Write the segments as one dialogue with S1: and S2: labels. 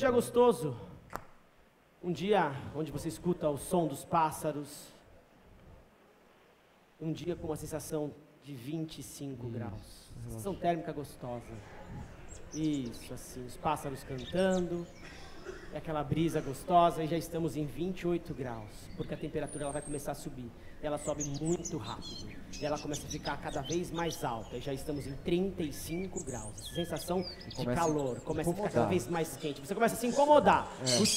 S1: dia gostoso. Um dia onde você escuta o som dos pássaros. Um dia com uma sensação de 25 graus. Sensação térmica gostosa. Isso, assim, os pássaros cantando. É aquela brisa gostosa e já estamos em 28 graus. Porque a temperatura ela vai começar a subir. Ela sobe muito rápido. E ela começa a ficar cada vez mais alta. E já estamos em 35 graus. A sensação de calor começa a ficar cada vez mais quente. Você começa a se incomodar.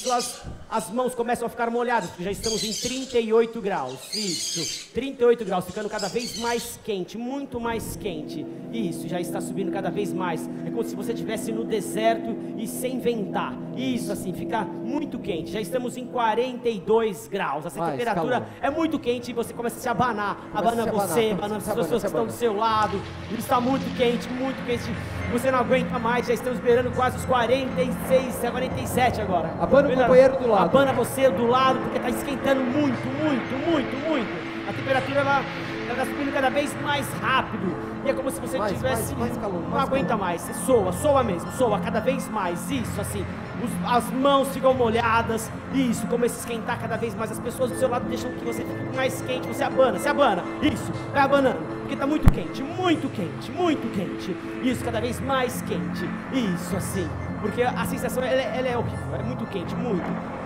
S1: As mãos começam a ficar molhadas. Porque já estamos em 38 graus. Isso. 38 graus. Ficando cada vez mais quente. Muito mais quente. Isso. Já está subindo cada vez mais. É como se você estivesse no deserto e sem ventar. Isso, assim. Fica muito quente. Já estamos em 42 graus. Essa temperatura é muito quente e você começa a se abanar. Abana você, abana as pessoas que estão do seu lado. Está muito quente, muito quente. Você não aguenta mais. Já estamos beirando quase os 46, 47 agora.
S2: Abana o companheiro do lado.
S1: Abana você do lado, porque está esquentando muito, muito, muito, muito. A temperatura ela está subindo cada vez mais rápido. E é como se você tivesse...
S2: mais calor.
S1: Não aguenta mais. Soa mesmo. Soa cada vez mais. Isso, assim. As mãos ficam molhadas. Isso, começa a esquentar cada vez mais. As pessoas do seu lado deixam que você fique mais quente. Você abana, se abana. Isso, vai abanando. Porque está muito quente, muito quente, muito quente. Isso, cada vez mais quente. Isso, assim. Porque a sensação, ela é horrível. É muito quente, muito.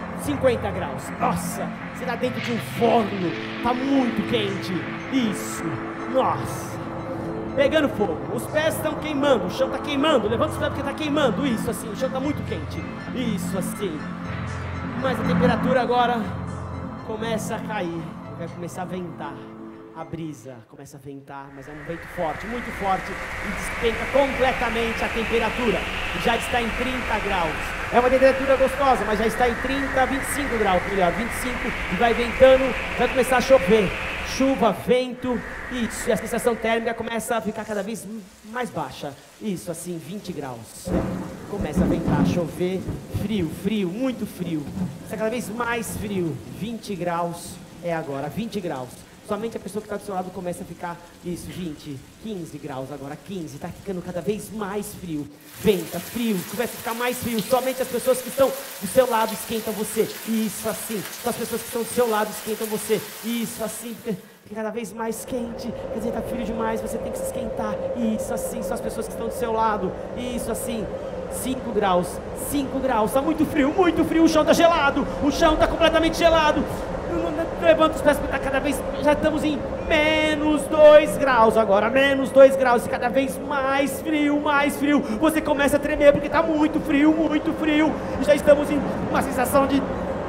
S1: 50 graus. Nossa, você está dentro de um forno. Está muito quente. Isso. Nossa. Pegando fogo, os pés estão queimando, o chão está queimando, levanta os pés porque está queimando, isso assim, o chão está muito quente, isso assim. Mas a temperatura agora começa a cair, vai começar a ventar, a brisa começa a ventar, mas é um vento forte, muito forte, e despenca completamente a temperatura, já está em 30 graus. É uma temperatura gostosa, mas já está em 30, 25 graus, melhor, 25, e vai ventando, vai começar a chover. Chuva, vento, isso, e a sensação térmica começa a ficar cada vez mais baixa. Isso, assim, 20 graus. Começa a ventar, chover, frio, frio, muito frio. Está cada vez mais frio. 20 graus é agora, 20 graus. Somente a pessoa que está do seu lado começa a ficar, isso, 20, 15 graus agora, 15. Está ficando cada vez mais frio. Venta, frio, começa a ficar mais frio. Somente as pessoas que estão do seu lado esquentam você. Isso, assim. Só as pessoas que estão do seu lado esquentam você. Isso, assim, porque fica cada vez mais quente. Quer dizer, está frio demais, você tem que se esquentar. Isso, assim, só as pessoas que estão do seu lado. Isso, assim. 5 graus, 5 graus. Está muito frio, o chão está gelado. O chão está completamente gelado. Levanta os pés porque está cada vez... Já estamos em menos 2 graus agora, menos 2 graus. E cada vez mais frio, mais frio. Você começa a tremer porque está muito frio, muito frio. E já estamos em uma sensação de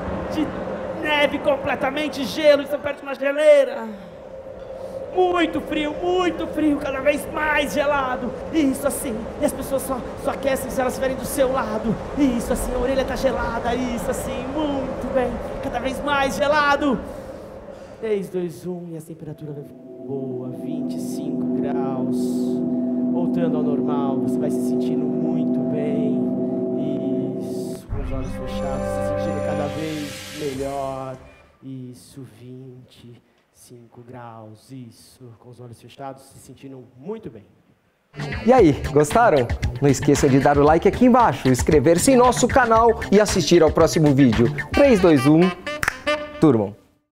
S1: neve completamente, gelo. Estamos perto de uma geleira. Muito frio, cada vez mais gelado. Isso assim, e as pessoas só aquecem se elas estiverem do seu lado. Isso assim, a orelha está gelada. Isso assim, muito bem, cada vez mais gelado. 3, 2, 1, e a temperatura vai boa, 25 graus. Voltando ao normal, você vai se sentindo muito bem. Isso, com os olhos fechados, se sentindo cada vez melhor. Isso, 25 graus, isso, com os olhos fechados, se sentindo muito bem.
S2: E aí, gostaram? Não esqueça de dar o like aqui embaixo, inscrever-se em nosso canal e assistir ao próximo vídeo. 3, 2, 1, turmam!